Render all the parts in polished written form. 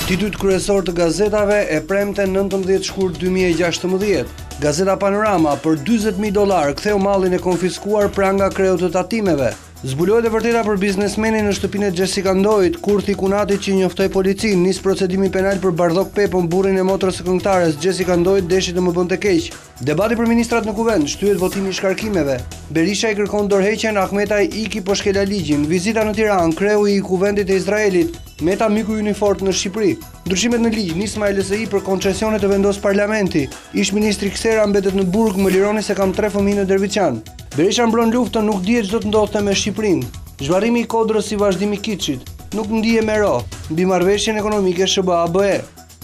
Titujt kryesor të gazetave e premte 19 shkurt 2016. Gazeta Panorama për $40.000 ktheu mallin e konfiskuar pranga kreut të tatimeve. Zbulohet e vërteta për biznesmenin në shtëpinë e Jessica Ndoit, Kurthi Kunatit që njoftoi policin, nis procedimi penal për Bardhok Pepon, burrin e motrës së këngëtares Jessica Ndoit, deshi të më bënte keq. Debati për ministrat në kuvend, shtyhet votimi i shkarkimeve. Berisha i kërkon dorëheqjen, Ahmetaj iki po shkela ligjin. Vizita në Tiranë, kreu i kuvendit e Izraelit, Meta miku i unifort në Shqipëri. Ndryshimet në ligj, nisma e LSI për koncesionet të vendos parlamenti. Ish ministri Ksera mbetet në burg, më lironi se kam 3 fëmijë në Derviçan. Berisha mbron luftën, nuk dihet ç'do të ndodhte me Shqipërinë. Zhvarrimi i Kodrës si vazhdim i kitçit. Nuk ndihe me ro, mbi marrëveshjen ekonomike SBA-BE.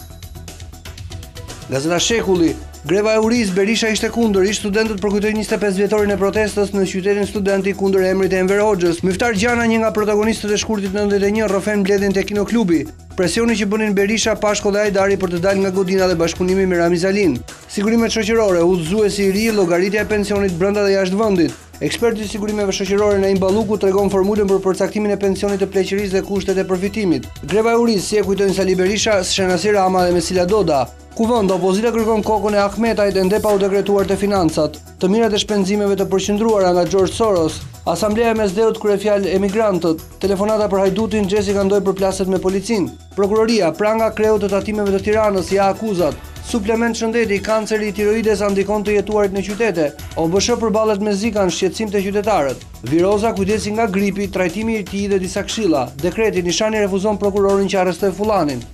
Gazeta Shekulli. Greva e Uris, Berisha ishte kundër, ish studentët përkujtojnë 25 vjetorin e protestës në qytetin studenti kundër emrit e Enver Hoxhës. Myftar Gjana, një nga protagonistët e shkurtit 91, rrofen mbledhjen te kinoklubi. Presioni që bënin Berisha, Pashko dhe Hajdari për të dalë nga godina dhe bashkëpunimi me Ramiz Alin. Sigurimet shoqërore, udhëzuesi i ri, llogaritja e pensionit brenda dhe jashtë vendit. Eksperti i sigurimeve shoqërore Naim Balluku tregon formulën për përcaktimin e pensionit të pleqërisë dhe kushtet e përfitimit. Greva e Uris, si e kujtojnë Sali Berisha, Shenasi Rama dhe Mesila Doda. Kuvend, opozita kërkon kokën e Ahmetajt e ndepa u dekretuar të financat, të mirat e shpenzimeve të përqendruara nga George Soros, asambleja e mesdheut kryefjalë emigrantët, telefonata për Hajdutin, Jessica Ndoj përplaset me policin, prokuroria, pranga kreut të tatimeve të Tiranës, ja akuzat, suplement shëndeti, kanceri i tiroides andikon të jetuarit në qytete, OBSH përballet me Zikan, shqetësim të qytetarët, viroza kujdesi nga gripi, trajtimi i tij dhe disa këshilla, dekreti Nishani refuzon prokurorin që arrestoi fullanin.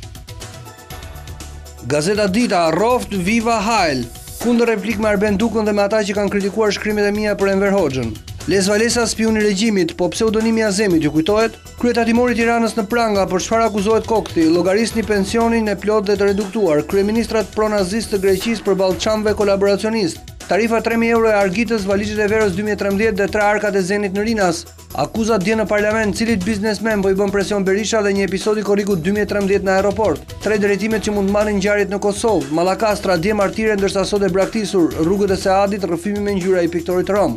Gazeta Dita, Roft Viva Hajl, kundër replik me Arben Dukën dhe me ata që kanë kritikuar shkrimet e mia për Enver Hoxhën. Les Valesa, spioni i regjimit, po pseudonimi Azemit, ju kujtohet? Kryetatimori i Tiranës në pranga, për çfarë akuzohet Kokthi, llogarisni pensionin e plot dhe të reduktuar, kryeministrat pronazist të Greqisë përballë çamëve kolaboracionist. Tarifa 3.000 euro e Argitës, valizhet e verës 2013 dhe 3 arkat e Zenit në Rinas. Akuzat dje në parlament, cilit biznesmen po i bën presion Berisha dhe një episod i korrikut 2013 në aeroport. 3 drejtimet që mund marrin ngjarjet në Kosovë, Mallakastra, dje martire ndërsa sot e braktisur, rrugët e Seadit, rrëfimi me ngjyra i piktorit rom.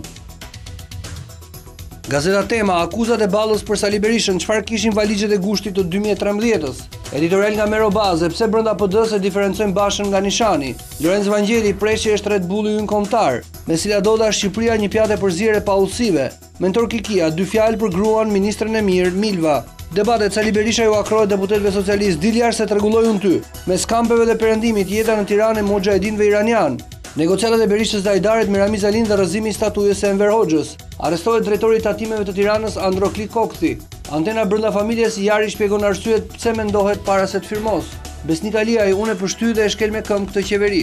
Gazeta Tema, akuzat e Ballës për Sali Berishën, çfarë kishin valizhet e gushtit të 2013-s? Editorial nga Mero Baze, pse brenda PD-s e diferencojnë Bashën nga Nishani? Lorenz Vangjeli, preshje është Red Bulli ynë kombëtar. Mesila Doda, Shqipëria një pjatë përzierje pa udhësive. Mentor Kikia, 2 fjalë për gruan ministrën e mirë, Milva. Debatet, Sali Berisha ju akrohet deputetëve socialistë, diljar se t'rregulloj unë ty. Me skampeve dhe perëndimit, jeta në Tiranë e mujahedinëve iranian. Negociatat e Berishës dhe Hajdarit me Ramiz Alin dhe rrëzimi i statujës së Enver Hoxhës. Arrestohet drejtori i tatimeve të Tiranës Androkli Kokthi. Antena brenda familjes Jari shpjegon arsyet pse mendohet para se të firmos. Besnik Aliaj, unë e përshtyj dhe e shkel me këmbë këtë qeveri.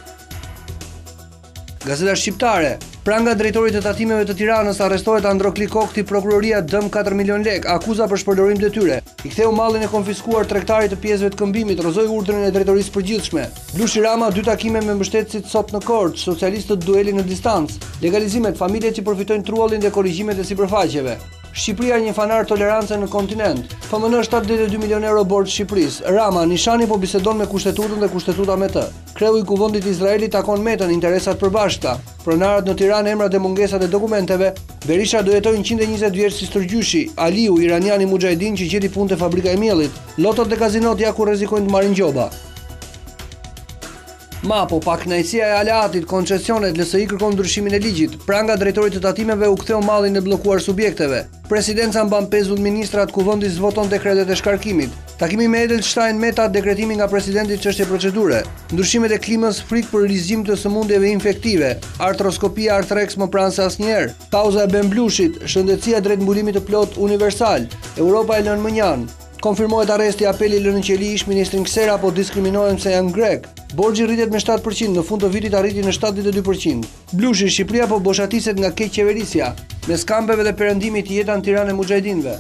Gazeta Shqiptare. Pranga drejtorit të tatimeve të Tiranës, arrestohet Androkli Kokthi, prokuroria dëm 4 milion lek, akuza për shpërdorim detyre. I ktheu mallin e konfiskuar tregtarit të pjesëve të këmbimit, rrëzoi urdhrin e drejtorisë përgjithshme. Blushi Rama, 2 takime me mbështetësit sot në Korçë, socialistët dueli në distancë. Legalizimet, familjet që përfitojnë trullin dhe korrigjimet e sipërfaqeve. Shqipëria një fanar tolerance në kontinent. FMN 72 milion euro borxh Shqipërisë. Rama, Nishani po bisedon me kushtetutën dhe kushtetuta me të. Kreu i kuvendit Izraelit takon Metën, interesat përbashkëta. Pronarët në Tiranë, emrat dhe mungesat e dokumenteve. Berisha do jetojnë 120 vjeç si Stërgjyshi. Aliu, iraniani mujahedin që gjeti punë te fabrika e miellit. Lotot dhe kazinot ja ku rrezikojnë të marrin gjoba. Mapo, pa kënaqësia e aleatit, koncesionet, LSI kërkon ndryshimin e ligjit. Pranga drejtorit të tatimeve u ktheu mallin e bllokuar subjekteve. Presidenca mban pezull ministrat, kuvendi zvoton dekretet e shkarkimit. Takimi me Edelstein, Meta, dekretimi nga presidenti çështje procedure. Ndryshimet e klimës, frikë për rizgjim të sëmundjeve infektive. Artroskopia Arthrex më pranë se asnjëherë. Pauza e Ben Blushit, shëndetësia drejt mbulimit të plot universal. Europa e lënë mënjan. Konfirmohet arresti apeli lënë në qeli ish ministrin Ksera, po diskriminohen se janë grek. Borxhi rritet me 7%, në fund të vitit arriti në 72%. Blushi, Shqipëria po boshatiset nga keq qeverisja, me skampeve dhe perëndimit jeta në Tiranë e mujahedinëve.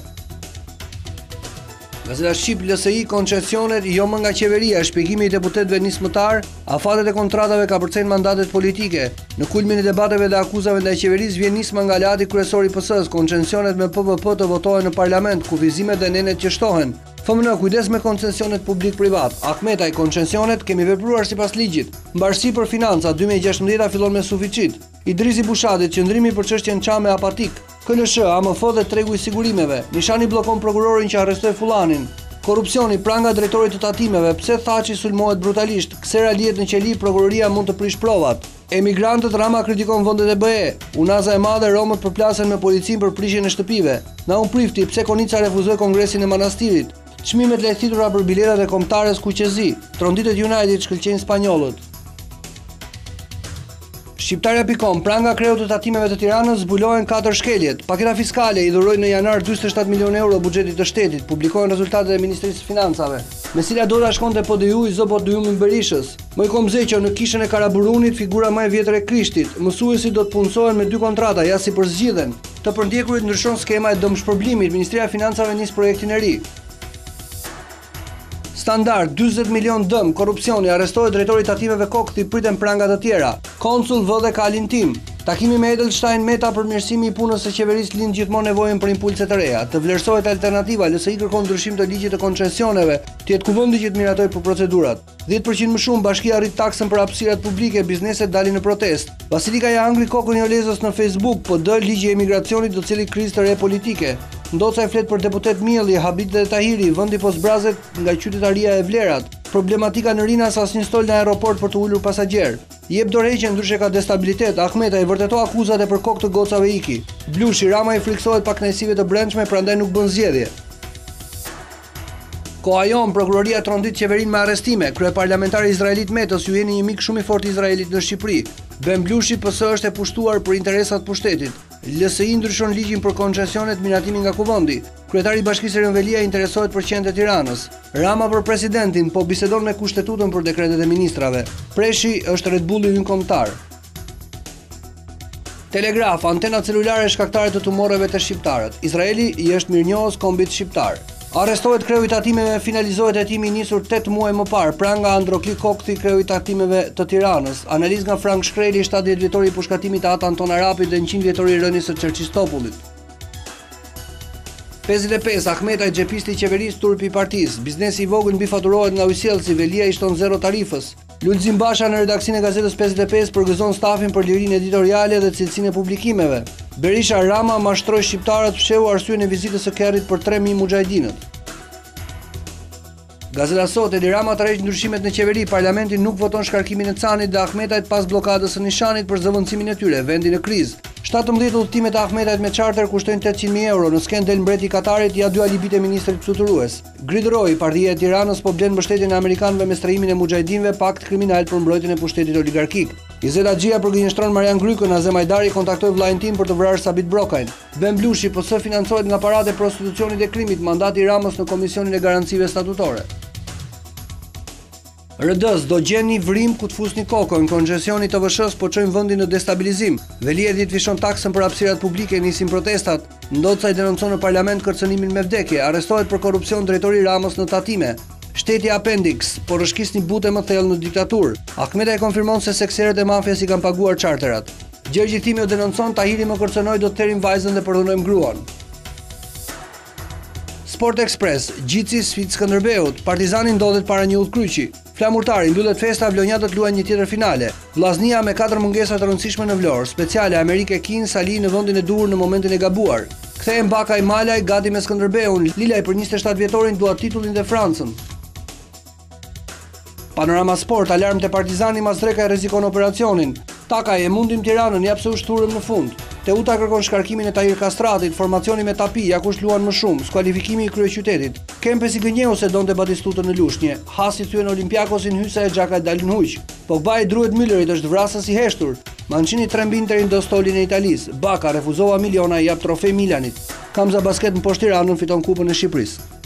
Gazeta Shqip, LSI, koncesionet jo më nga qeveria, shpjegimi i deputetëve nismëtar, afatet e kontratave ka përcejnë mandatet politike. Në kulmin e debateve dhe akuzave ndaj qeverisë vjen nisma nga aleati kryesor i PS-s, koncesionet me PVP të votohen në parlament, kufizimet dhe nenet që shtohen. FMN, kujdes me koncesionet publik-privat. Ahmetaj, koncesionet kemi vepruar sipas ligjit. Mbarësi për financa 2016 fillon me suficit. Idrisi Bushatit, qëndrimi për çështjen çame apatik. KNSH, AMF dhe tregu i sigurimeve. Nishani bllokon prokurorin që arrestoi fullanin. Korrupsioni, pranga drejtorit të tatimeve, pse Thaçi sulmohet brutalisht, Ksera lihet në qeli, prokuroria mund të prish provat. Emigrantët, Rama kritikon vendet e BE. Unaza e madhe, romët përplasen me policinë për prishjen e shtëpive. Naum Prifti, pse Konica refuzoi kongresin e Manastirit. Çmimet lehtësitura për biletat e kombëtares Kuqezi. Tronditet United shkëlqejnë spanjollët. Shqiptarja.com, pranga kreut të tatimeve të Tiranës zbulohen 4 shkeljet. Paketa fiskale i dhuroi në janar 47 milionë euro buxhetit të shtetit, publikohen rezultatet e Ministrisë së Financave. Me cila do ta shkonte PDU i Zobot Dujumi Berishës. Mojkom Zeqo, në kishën e Karaburunit, figura më e vjetër e Krishtit. Mësuesit do të punësohen me 2 kontrata, ja si përzgjidhen. Të përndjekurit ndryshon skema e dëmshpërblimit, Ministria e Financave nis projektin e ri. Standard, 40 milion dëm, korrupsioni, arrestohet drejtori i tatimeve Kokthi, priten pranga të tjera. Konsul vë dhe Kalin Tim. Takimi me Edelstein Meta për mirësimi i punës së qeverisë lind gjithmonë nevojën për impulse të reja. Të vlerësohet alternativa, LSI kërkon ndryshim të ligjit të koncesioneve, të jetë kuvendi që të miratoj për procedurat. 10% më shumë, bashkia arrit taksën për hapësirat publike, bizneset dalin në protestë. Basilika ja hangri kokën e Olezës në Facebook, PD ligji i emigracionit do cili krizë të re politike. Ndoca e flet për deputet Mielli, Habit dhe Tahiri, vendi po zbrazet nga qytetaria e vlerat. Problematika në Rinas asnjë stol në aeroport për të ulur pasagjer. Jep dorëheqje ndryshe ka destabilitet, Ahmeta i vërtetoi akuzat e për kokë të gocave iki. Blushi, Rama i friksohet pa kënaqësive të brendshme, prandaj nuk bën zgjedhje. Koajon, prokuroria trondit qeverinë me arrestime, kryeparlamentari izraelit Metës ju jeni një mik shumë i fortë i Izraelit në Shqipëri. Ben Blushi PS është e pushtuar për interesat pushtetit. LSI ndryshon ligjin për koncesionet miratimi nga kuvendi. Kryetari i Bashkisë Rënvelia interesohet për qendë e Tiranës. Rama për presidentin, po bisedon me Kushtetutën për dekretet e ministrave. Preshi është Red Bulli ynë-kombëtar. Telegraf, antena celulare shkaktare të tumoreve të shqiptarët. Izraeli i është mirënjohës kombit shqiptar. Arrestohet kreu i tatimeve, finalizohet hetimi i nisur 8 muaj më parë, pranga Androkli Kokthi, kreu i tatimeve të Tiranës. Analizë nga Frank Shkreli, 70 vjetori i pushkatimit të Ata Anton Arapit dhe 100 vjetori i rënies së Çerçistopullit. 55 Ahmeta i xhepisti i qeverisë turpi i partisë. Biznesi i vogël mbifaturohet nga ujësjellsi, Velia i shton zero tarifës. Lulzim Basha në redaksinë e gazetës 55 përgëzon stafin për lirinë editoriale dhe cilësinë e publikimeve. Berisha, Rama mashtroi shqiptarët, fsheu arsyeën e vizitës së Kerrit për 3000 mujahidinët. Gazeta Sot, Edi Rama tërheq ndryshimet në qeveri, parlamenti nuk voton shkarkimin e Canit dhe Ahmetajt pas blokadës së Nishanit për zëvendësimin e tyre, vendi në krizë. 17 udhëtimet e Ahmetajt me charter kushtojnë 800.000 euro, në sken del mbreti i Katarit, ja 2 alibit e ministrit fluturues. Gridroi, partia e Tiranës po blen mbështetjen e amerikanëve me strehimin e mujahidinëve, pakt kriminal për mbrojtjen e pushtetit oligarkik. Izet Axhia përgënjeshtron Marian Grykën, Azem Hajdari kontaktoi vllain tim për të vrarë Sabit Brokajn. Ben Blushi, PS financohet nga paratë e prostitucionit e krimit, mandati i Ramës në Komisionin e Garancive Statutore. RD-s do gjeni vrim ku të fusni kokën, koncesioni të VSH-s po çojnë vendin në destabilizim. Velia dit fishon taksën për hapësirat publike, nisin protestat. Ndoca i denoncon në parlament kërcënimin me vdekje, arrestohet për korrupsion drejtori Ramës në tatime. Shteti Appendix, po rëshkisni bute më thellë në diktaturë. Ahmeta e konfirmon se sekseret e mafias i kanë paguar charterat. Gjergji Thimi o denoncon, Tahiri më kërcënoi, do të terim vajzën dhe përdhunojmë gruan. Sport Express, Gjitsi sfidë Skënderbeut, Partizani ndodhet para një udhkryqi. Flamurtari mbyllet festa, Vlonjatët luajnë një tjetër finale. Vllaznia me 4 mungesa të rëndësishme në Vlorë, speciale Amerike Kin Sali në vendin e duhur në momentin e gabuar. Kthehen Bakaj Malaj gati me Skënderbeun, Lilaj për 27 vjetorin dua titullin dhe Francën. Panorama Sport, alarm te Partizani mas Dreka e rrezikon operacionin. Takaj e mundim Tiranën, jap se u shturëm në fund. Teuta kërkon shkarkimin e Tahir Kastratit, formacioni me Tapi, ja kush luan më shumë, skualifikimi i kryeqytetit. Kempes i gënjeu se donte Batistutën në Lushnjë. Hasi thyen Olympiakosin, Hysa e Xhaka dalin huq. Pogba i druhet Müllerit, është vrasës i heshtur. Mancini trembi Interin do stolin e Italisë. Baka refuzova miliona, jap trofej Milanit. Kamza Basket në poshtë Tiranën fiton kupën e Shqipërisë.